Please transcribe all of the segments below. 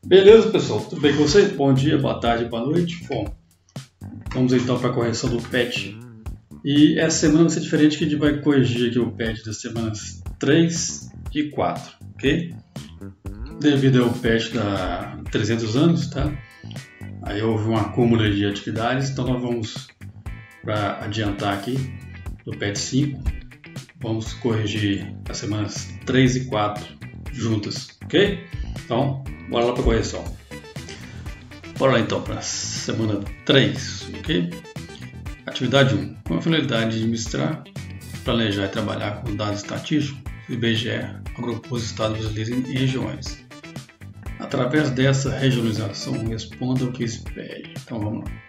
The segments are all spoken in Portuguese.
Beleza, pessoal? Tudo bem com vocês? Bom dia, boa tarde, boa noite. Bom, vamos então para a correção do PET. E essa semana vai ser diferente, que a gente vai corrigir aqui o PET das semanas 3 e 4, ok? Devido ao PET da 300 anos, tá? Aí houve um acúmulo de atividades, então nós vamos, para adiantar aqui, do PET 5, vamos corrigir as semanas 3 e 4 juntas, ok? Então, bora lá para a correção. Bora lá então para a semana 3, ok? Atividade 1. Com a finalidade de administrar, planejar e trabalhar com dados estatísticos, o IBGE agrupou os estados brasileiros em regiões. Através dessa regionalização, responda o que se pede. Então vamos lá.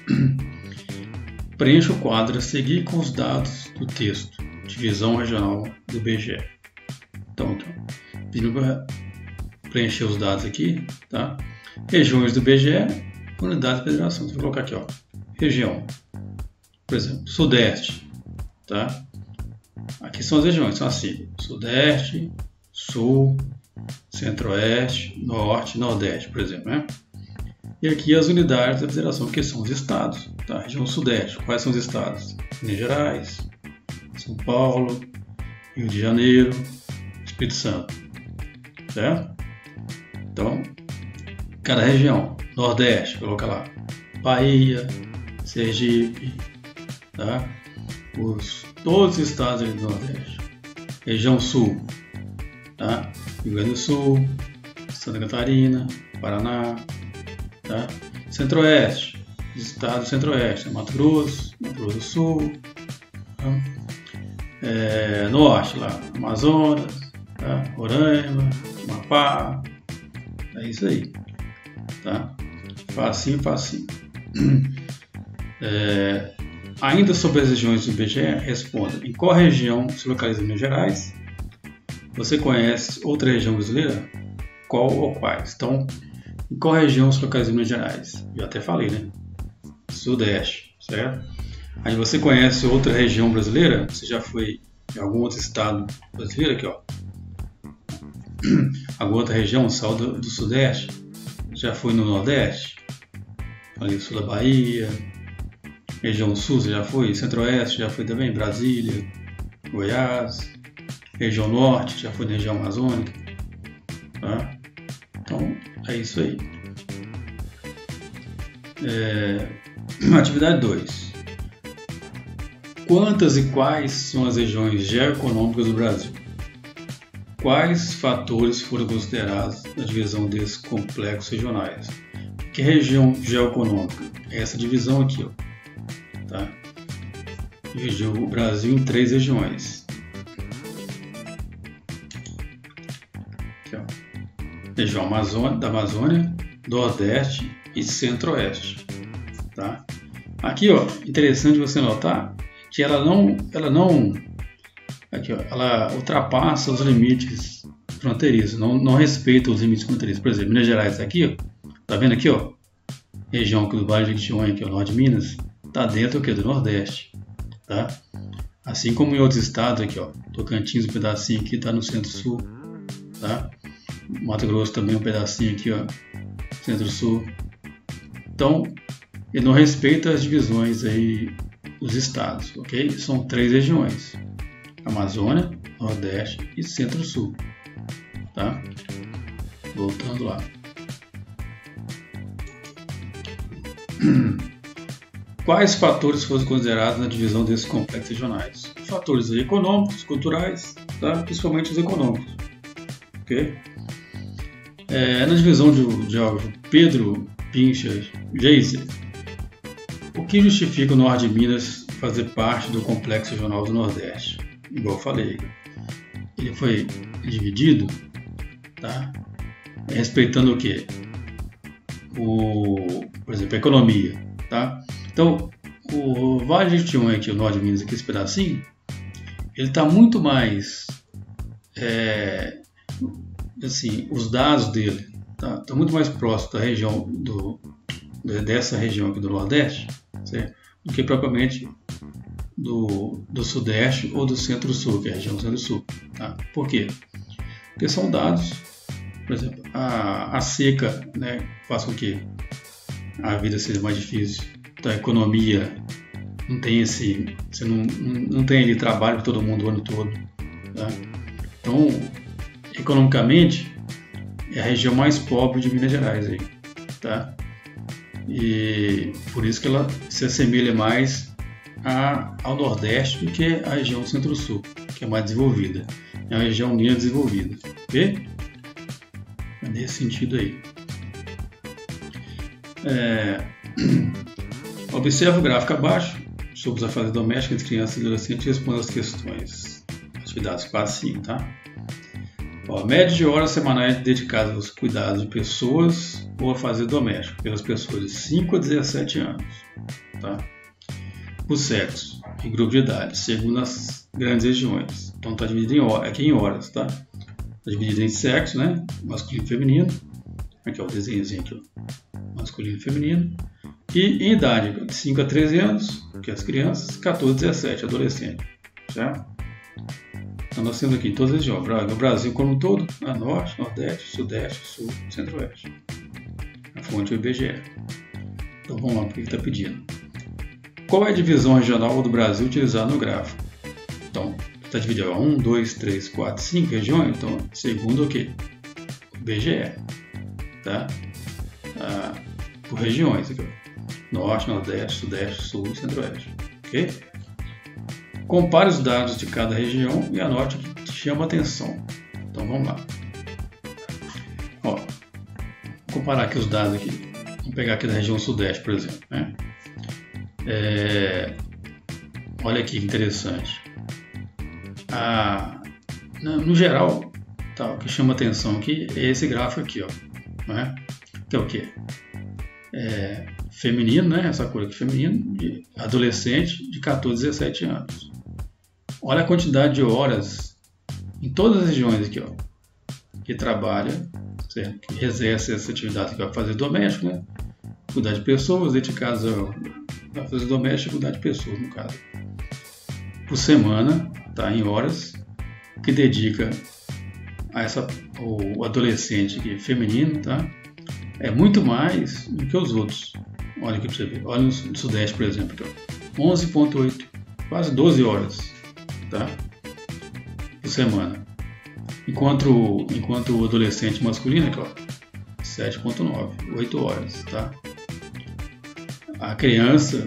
Preencha o quadro a seguir com os dados do texto, divisão regional do IBGE. Então, pedindo para preencher os dados aqui, tá? Regiões do IBGE, unidade de federação. Vou colocar aqui, ó, região. Por exemplo, Sudeste, tá? Aqui são as regiões, são assim: Sudeste, Sul, Centro-Oeste, Norte, Nordeste, por exemplo, né? E aqui as unidades da federação, que são os estados, tá? Região Sudeste, quais são os estados? Minas Gerais, São Paulo, Rio de Janeiro, Espírito Santo, certo? Então, cada região. Nordeste, coloca lá Bahia, Sergipe, tá? Todos os estados ali do Nordeste. Região Sul, tá? Rio Grande do Sul, Santa Catarina, Paraná, tá? Centro-Oeste, estado do Centro-Oeste, Mato Grosso do Sul, tá? Norte, lá, Amazonas, tá? Roraima, Amapá, é isso aí, tá? Facinho. Ainda sobre as regiões do IBGE, responda: em qual região se localiza Minas Gerais? Você conhece outra região brasileira? Qual ou quais? Então, em qual região se localiza Minas Gerais? Eu até falei, né? Sudeste, certo? Aí você conhece outra região brasileira? Você já foi em algum outro estado brasileiro? Aqui, ó. Alguma outra região, saiu do Sudeste? Já foi no Nordeste? Ali, sul da Bahia. Região Sul, você já foi? Centro-Oeste, já foi também? Brasília, Goiás. Região Norte, já foi na região amazônica, tá? Então, é isso aí. Atividade 2. Quantas e quais são as regiões geoeconômicas do Brasil? Quais fatores foram considerados na divisão desses complexos regionais? Que região geoeconômica? É essa divisão aqui, ó, tá? Dividiu o Brasil em 3 regiões. Região da Amazônia, Nordeste e Centro-Oeste, tá? Aqui, ó, interessante você notar que ela ultrapassa os limites fronteiriços, não respeita os limites fronteiriços. Por exemplo, Minas Gerais aqui, ó, tá vendo aqui, ó, região aqui do Vale do Jequitinhonha, que é o norte de Minas, tá dentro aqui do Nordeste, tá? Assim como em outros estados aqui, ó, Tocantins, um pedacinho aqui tá no Centro-Sul, tá? Mato Grosso também um pedacinho aqui, ó, Centro-Sul. Então, ele não respeita as divisões aí dos estados, ok? São 3 regiões: Amazônia, Nordeste e Centro-Sul, tá? Voltando lá. Quais fatores foram considerados na divisão desses complexos regionais? Fatores econômicos, culturais, tá? Principalmente os econômicos, ok? Na divisão de geógrafo Pedro Pincher Geiser, o que justifica o norte de Minas fazer parte do complexo regional do Nordeste? Igual eu falei, ele foi dividido, tá? Respeitando o quê? Por exemplo, a economia, tá? Então, o Vale do Jequitinhonha aqui, o norte de Minas, aqui, esse pedacinho, ele está muito mais assim, os dados dele estão muito mais próximos da região dessa região aqui do Nordeste, certo? Do que propriamente do Sudeste ou do Centro-Sul, que é a região do Centro-Sul, tá? Por quê? Porque são dados por exemplo, a seca, né, faz com que a vida seja mais difícil. Então, a economia não tem você não tem ali trabalho para todo mundo o ano todo. Tá? Então, economicamente, é a região mais pobre de Minas Gerais aí, tá? E por isso que ela se assemelha mais ao Nordeste do que a região Centro-Sul, que é mais desenvolvida. É uma região menos desenvolvida, ok? É nesse sentido aí. Observe o gráfico abaixo sobre os afazeres domésticos entre crianças e adolescentes e responda as questões. Atividades 4 e 5, tá? Ó, média de horas semanais dedicadas aos cuidados de pessoas ou afazeres domésticos pelas pessoas de 5 a 17 anos. Tá? O sexo e grupo de idade, segundo as grandes regiões. Então está dividido aqui em horas. Tá? Está dividido em sexo, né? Masculino e feminino. Aqui é o desenhozinho aqui, ó. Masculino e feminino. E em idade, de 5 a 13 anos, que é as crianças, 14 a 17, adolescente. Certo? Então nós temos aqui todas as regiões, no Brasil como um todo, Norte, Nordeste, Sudeste, Sul, Centro-Oeste. A fonte é o IBGE. Então vamos lá, o que está pedindo. Qual é a divisão regional do Brasil utilizada no gráfico? Então, está dividido em 1, 2, 3, 4, 5 regiões. Então, segundo o quê? O IBGE. Tá? Por regiões aqui, ó. Norte, Nordeste, Sudeste, Sul e Centro-Oeste. Ok? Compare os dados de cada região e anote o que te chama a atenção. Então vamos lá. Ó, vou comparar aqui os dados aqui. Vamos pegar aqui da região Sudeste, por exemplo. Né? Olha aqui que interessante. No geral, tá, o que chama a atenção aqui é esse gráfico aqui, ó. Né? Que é o quê? Feminino, né? Essa cor aqui feminino, de adolescente de 14 a 17 anos. Olha a quantidade de horas em todas as regiões aqui, ó, que trabalha, certo? Que exerce essa atividade que vai fazer doméstico, né? Cuidar de pessoas, dedicadas a fazer doméstico e cuidar de pessoas, no caso. Por semana, tá? Em horas, que dedica a o adolescente aqui, feminino, tá? É muito mais do que os outros. Olha aqui para você ver. Olha no Sudeste, por exemplo, aqui, 11,8, quase 12 horas, tá? Por semana. Enquanto o adolescente masculino aqui, 7,9, 8 horas, tá? A criança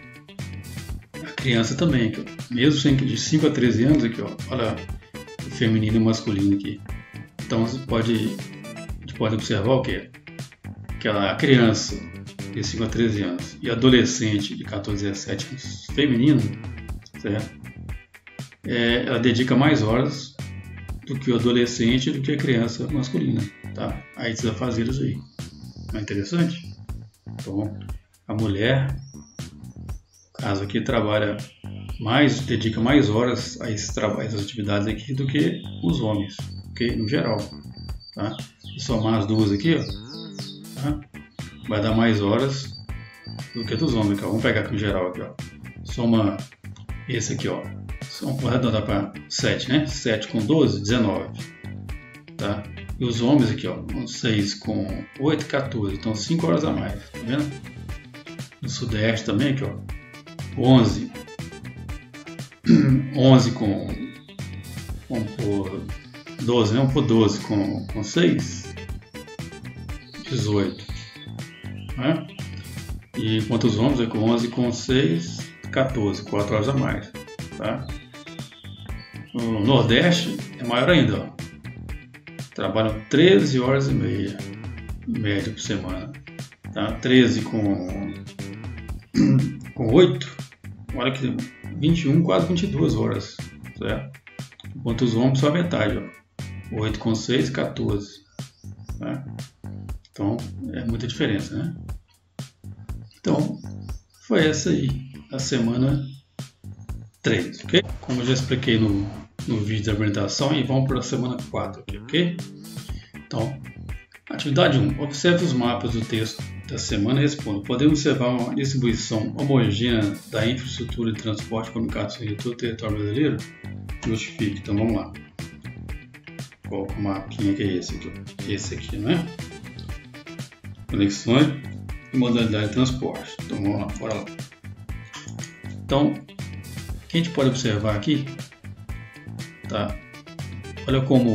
também aqui, ó, mesmo de 5 a 13 anos aqui, ó, olha o feminino e o masculino aqui. Então a gente pode observar o que? Que a criança de 5 a 13 anos e adolescente de 14 a 17 anos feminino, certo? Ela dedica mais horas do que o adolescente do que a criança masculina, tá? Aí esses afazeres aí. Não é interessante? Então, a mulher, no caso aqui, dedica mais horas a esses trabalhos, essas atividades aqui do que os homens, ok? No geral, tá? Se somar as duas aqui, ó, tá? Vai dar mais horas do que dos homens, ó. Vamos pegar aqui no geral aqui, ó. Soma esse aqui, ó. Vamos arredondar para 7, né? 7 com 12, 19, tá? E os homens aqui, ó, 6 com 8, 14, então 5 horas a mais, tá vendo? No Sudeste também aqui, ó, 11 com, vamos por 12, né? Vamos por 12 com 6, 18, né? E enquanto os homens é com 11 com 6, 14, 4 horas a mais, tá? No Nordeste é maior ainda, ó. Trabalham 13 horas e meia, em média por semana, tá? 13 com 8, olha que 21, quase 22 horas, certo? Enquanto os homens só a metade, ó. 8 com 6, 14, tá? Então é muita diferença, né? Então foi essa aí a semana 3, ok? Como eu já expliquei no vídeo da apresentação, e vamos para a semana 4 aqui, ok? Então, atividade 1. Observe os mapas do texto da semana e responda. Podemos observar uma distribuição homogênea da infraestrutura de transporte e comunicação em todo o território brasileiro? Justifique. Então, vamos lá. Qual o mapinha que é esse aqui? Esse aqui, né? Conexões e modalidade de transporte. Então vamos lá, bora lá. Então, o que a gente pode observar aqui, tá? Olha como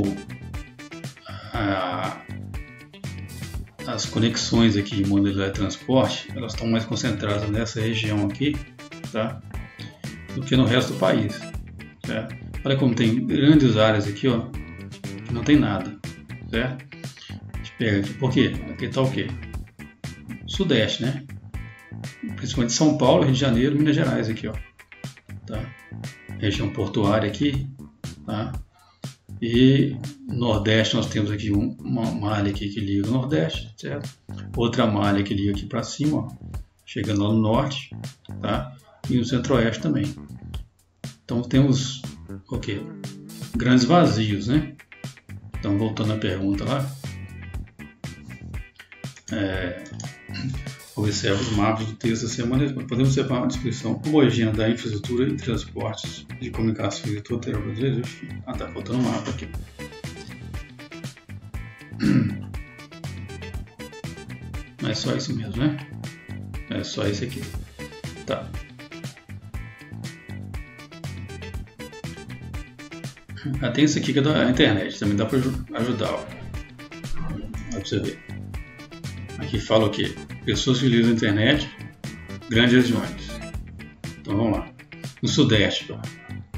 as conexões aqui em modalidade de transporte, elas estão mais concentradas nessa região aqui, tá? Do que no resto do país, certo? Olha como tem grandes áreas aqui, ó, que não tem nada, certo? A gente pega aqui, por quê? Aqui está o quê? Sudeste, né? Principalmente São Paulo, Rio de Janeiro, Minas Gerais aqui, ó, tá? Região portuária aqui, tá? E Nordeste nós temos aqui uma malha aqui que liga o Nordeste, certo? Outra malha que liga aqui para cima, ó, chegando lá no Norte, tá? E no Centro-Oeste também. Então temos o quê? Grandes vazios, né? Então voltando à pergunta lá, observe os mapas do texto da semana. Podemos observar uma descrição homogênea da infraestrutura e transportes de comunicações de todo o território brasileiro. Ah, tá faltando um mapa aqui. Mas é só isso mesmo, né? É só esse aqui. Tá. Tem esse aqui que é da internet, também dá para ajudar. Ó. Olha para você ver. Aqui fala o que? Pessoas que utilizam a internet, grandes regiões. Então vamos lá. No Sudeste, ó.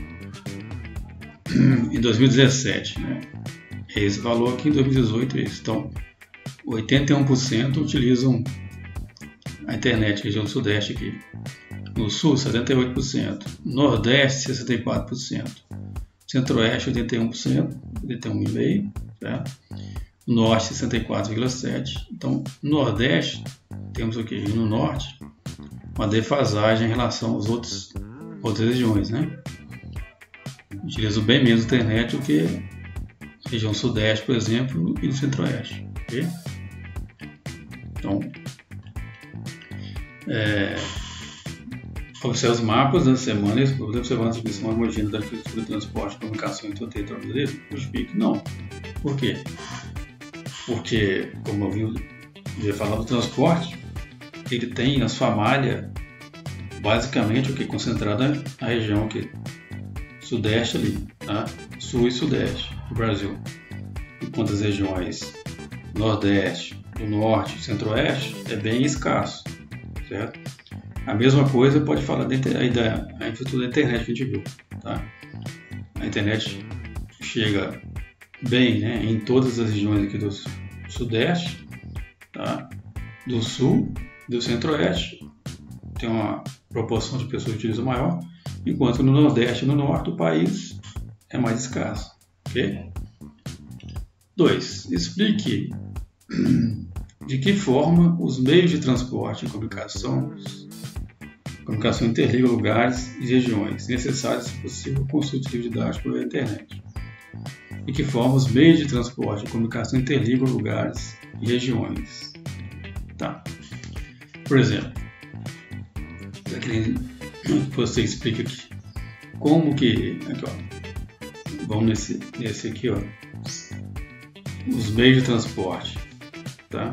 Em 2017, né? Esse valor aqui em 2018 é esse. Então, 81% utilizam a internet, região do Sudeste aqui. No Sul, 78%. Nordeste, 64%. Centro-Oeste, 81%, 81,5%. Certo? Norte, 64,7%. Então, no Nordeste, temos aqui no Norte uma defasagem em relação às outras regiões, né? Utilizam bem menos a internet do que a região Sudeste, por exemplo, e no Centro-Oeste. Okay? Então, observe os mapas das semanas, podemos observar a distribuição homogênea da infraestrutura de transporte e comunicação em todo o território brasileiro? Justifique, não. Por quê? Porque, como eu já falar do transporte, ele tem na sua malha basicamente o que concentrada na região aqui, Sudeste ali, tá? Sul e Sudeste do Brasil. Enquanto as regiões Nordeste, do Norte e Centro-Oeste é bem escasso, certo? A mesma coisa pode falar da infraestrutura da internet que a gente viu, tá? A internet chega bem, né, em todas as regiões aqui do Sudeste, tá? Do Sul, do Centro-Oeste, tem uma proporção de pessoas que utilizam maior, enquanto no Nordeste e no Norte do país é mais escasso. Ok? 2. Explique de que forma os meios de transporte e comunicação interligam lugares e regiões necessários, se possível, consultivo didático pela internet. De que forma os meios de transporte e comunicação interligam lugares e regiões. Tá. Por exemplo, você explica aqui como que, aqui, ó, vamos nesse aqui, ó, os meios de transporte, tá?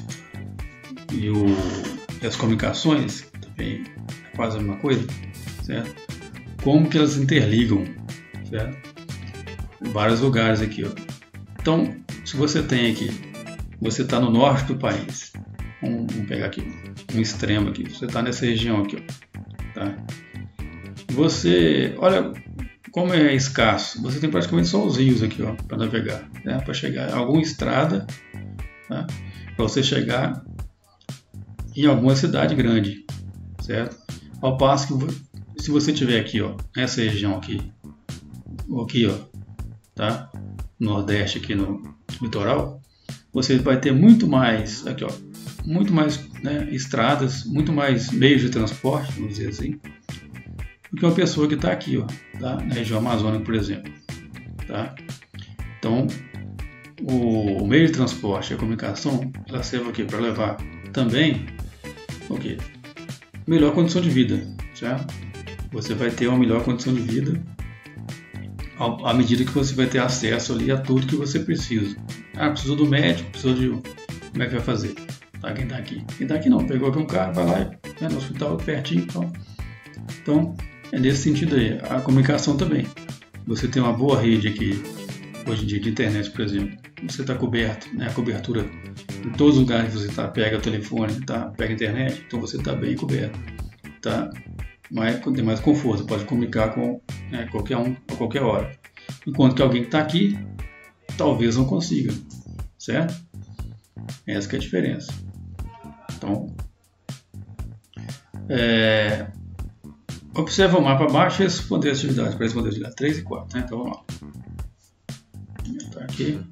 E as comunicações também fazem a mesma coisa, certo? Como que elas interligam, certo? Vários lugares aqui, ó. Então, se você tem aqui, você está no norte do país, vamos pegar aqui um extremo aqui, você está nessa região aqui, ó, tá? Você, olha como é escasso, você tem praticamente só os rios aqui, ó, para navegar, né? Para chegar a alguma estrada, tá? Para você chegar em alguma cidade grande, certo? Ao passo que se você tiver aqui, ó, nessa região aqui, ó, tá? Nordeste aqui no litoral, você vai ter muito mais aqui, ó, muito mais, né, estradas, muito mais meios de transporte, vamos dizer assim, do que uma pessoa que está aqui, ó, tá? Na região amazônica, por exemplo, tá? Então, o meio de transporte e a comunicação, ela serve aqui para levar também o quê? Melhor condição de vida, certo? Você vai ter uma melhor condição de vida à medida que você vai ter acesso ali a tudo que você precisa. Precisou do médico, precisou de... Como é que vai fazer? Quem está aqui? Quem está aqui não, pegou aqui um carro, vai lá e no hospital pertinho. Então, é nesse sentido aí. A comunicação também. Você tem uma boa rede aqui, hoje em dia, de internet, por exemplo. Você está coberto, né? A cobertura em todos os lugares que você está, pega o telefone, pega a internet, então você está bem coberto. Tem mais conforto, você pode comunicar com qualquer um a qualquer hora. Enquanto que alguém que está aqui, talvez não consiga, certo? Essa que é a diferença. Então, observa o mapa abaixo e responder as atividades. Para responder atividade 3 e 4, né? Então vamos lá. Tá aqui.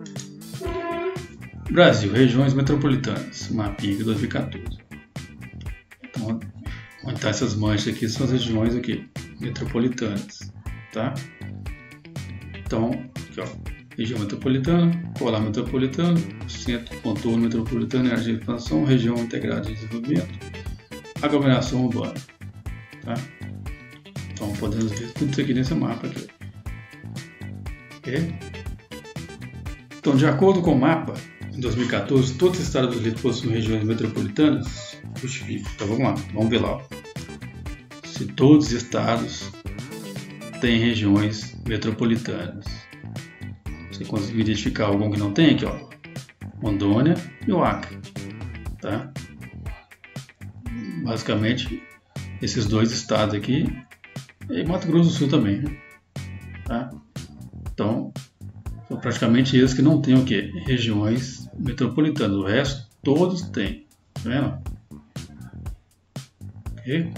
Brasil, regiões metropolitanas, mapinha de 2014. Então, onde estão essas manchas aqui são as regiões aqui, metropolitanas, tá? Então, aqui, ó, região metropolitana, colar metropolitano, centro, contorno metropolitano, área de expansão, região integrada de desenvolvimento, aglomeração urbana, tá? Então, podemos ver tudo isso aqui nesse mapa aqui. Ok? Então, de acordo com o mapa, em 2014, todos os estados brasileiros possuem regiões metropolitanas, justifica. Então, vamos lá, vamos ver lá. Se todos os estados têm regiões metropolitanas. Você conseguiu identificar algum que não tem aqui, ó? Rondônia e o Acre, tá? Basicamente, esses dois estados aqui, e Mato Grosso do Sul também, né? Tá? Então, são praticamente eles que não têm o quê? Regiões metropolitanas. O resto, todos têm. Tá vendo? Ok?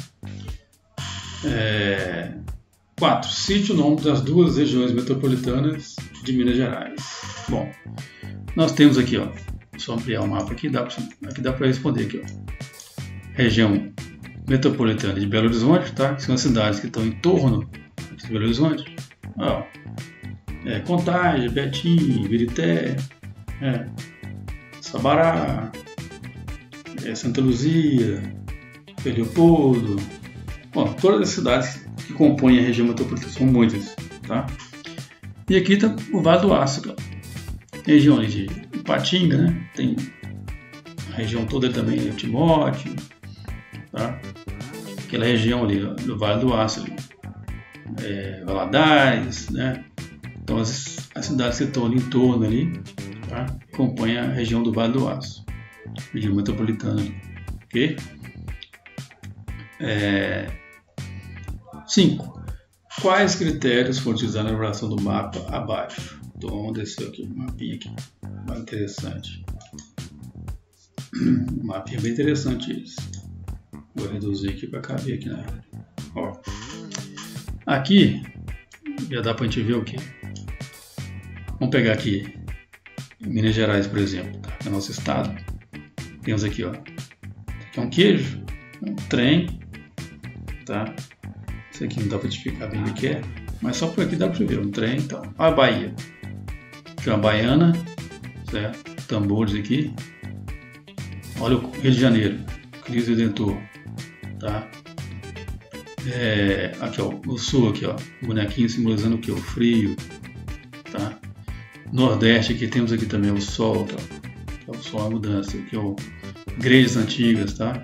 4. Cite o nome das duas regiões metropolitanas de Minas Gerais. Bom, nós temos aqui, ó, só ampliar o mapa aqui, aqui dá para responder aqui, ó. Região metropolitana de Belo Horizonte, tá? Que são as cidades que estão em torno de Belo Horizonte. Ó, Contagem, Betim, Birité, Sabará, Santa Luzia, Leopoldo. Bom, todas as cidades que compõem a região metropolitana, são muitas, tá? E aqui está o Vale do Aço, região ali de Ipatinga, né? Tem a região toda também, Timóteo, tá? Aquela região ali do Vale do Aço, ali. Valadares, né? Então as cidades que estão ali em torno ali, tá? Compõem a região do Vale do Aço, região metropolitana, ok? 5. Quais critérios foram utilizados na elaboração do mapa abaixo? Então vamos descer aqui o mapinha aqui, mais interessante. O mapinha é bem interessante esse. Vou reduzir aqui para caber aqui na área. Ó. Aqui já dá para a gente ver o que. Vamos pegar aqui Minas Gerais, por exemplo, tá? É nosso estado. Temos aqui, ó. Aqui é um queijo, um trem, tá? Isso aqui não dá para identificar bem o que é, mas só por aqui dá para ver um trem. Então, a Bahia, que é uma baiana, certo? Tambores aqui. Olha o Rio de Janeiro, Cristo Redentor, tá? Aqui, ó, o sul aqui, ó, o bonequinho simbolizando o que? O frio, tá? Nordeste aqui temos aqui também o sol, tá? Que é o sol, a mudança, aqui ó, igrejas antigas, tá?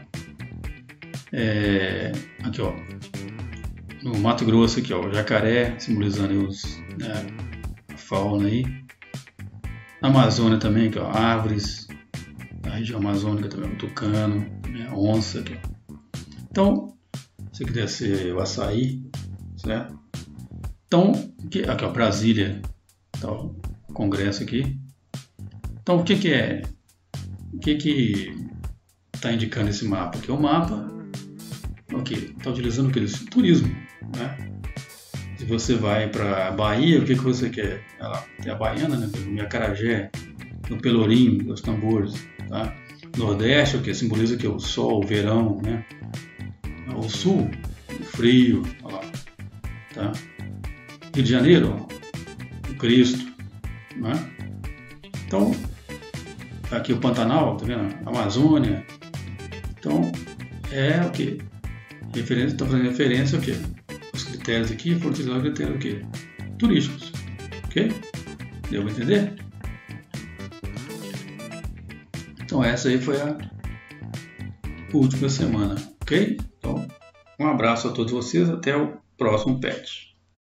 Aqui ó, no Mato Grosso aqui ó, o jacaré simbolizando a fauna aí. Na Amazônia também aqui ó, árvores, a região amazônica também, o tucano, a onça aqui ó. Então, se quiser ser o açaí, certo? Então, aqui ó, Brasília, tá, o congresso aqui. Então, o que é? O que está indicando esse mapa? Aqui é o mapa, ok, está utilizando o que? Turismo, né? Se você vai para Bahia, o que você quer? Tem a baiana, né? O Acarajé, o Pelourinho, os tambores, tá? Nordeste, o que simboliza que o sol, o verão, né? O sul, o frio, olha lá, tá? Rio de Janeiro, ó, o Cristo, né? Então, aqui o Pantanal, tá vendo? A Amazônia. Então, o que? Referência, está fazendo referência ao que? Os critérios aqui foram utilizados o critério o quê? turísticos. Ok? Deu para entender? Então essa aí foi a última semana. Ok? Então um abraço a todos vocês. Até o próximo patch.